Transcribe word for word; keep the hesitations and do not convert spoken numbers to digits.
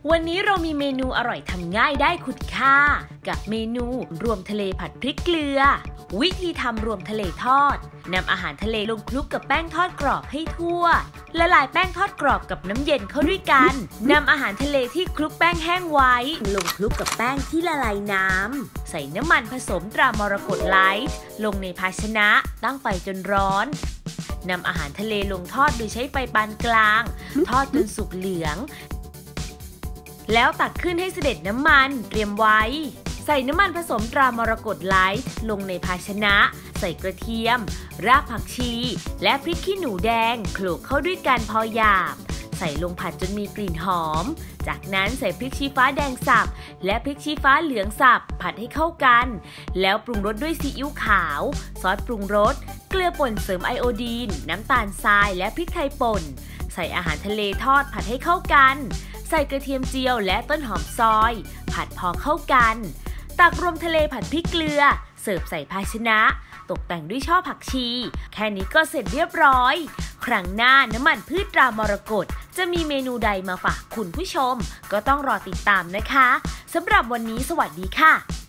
วันนี้เรามีเมนูอร่อยทำง่ายได้คุ้มค่ากับเมนูรวมทะเลผัดพริกเกลือวิธีทำรวมทะเลทอดนำอาหารทะเลลงคลุกกับแป้งทอดกรอบให้ทั่วละลายแป้งทอดกรอบกับน้ำเย็นเข้าด้วยกันนำอาหารทะเลที่คลุกแป้งแห้งไว้ลงคลุกกับแป้งที่ละลายน้ำใส่น้ำมันผสมตรามรกตไลท์ลงในภาชนะตั้งไฟจนร้อนนำอาหารทะเลลงทอดโดยใช้ไฟปานกลางทอดจนสุกเหลืองแล้วตักขึ้นให้เสด็จน้ำมันเตรียมไว้ใส่น้ำมันผสมตรามรกตไลท์ลงในภาชนะใส่กระเทียมรากผักชีและพริกขี้หนูแดงโขลกเข้าด้วยกันพอหยาบใส่ลงผัดจนมีกลิ่นหอมจากนั้นใส่พริกชี้ฟ้าแดงสับและพริกชี้ฟ้าเหลืองสับผัดให้เข้ากันแล้วปรุงรสด้วยซีอิ๊วขาวซอสปรุงรสเกลือป่นเสริมไอโอดีนน้ำตาลทรายและพริกไทยป่นใส่อาหารทะเลทอดผัดให้เข้ากันใส่กระเทียมเจียวและต้นหอมซอยผัดพอเข้ากันตักรวมทะเลผัดพริกเกลือเสิร์ฟใส่ภาชนะตกแต่งด้วยช่อผักชีแค่นี้ก็เสร็จเรียบร้อยครั้งหน้าน้ำมันพืชตรามรกตจะมีเมนูใดมาฝากคุณผู้ชมก็ต้องรอติดตามนะคะสำหรับวันนี้สวัสดีค่ะ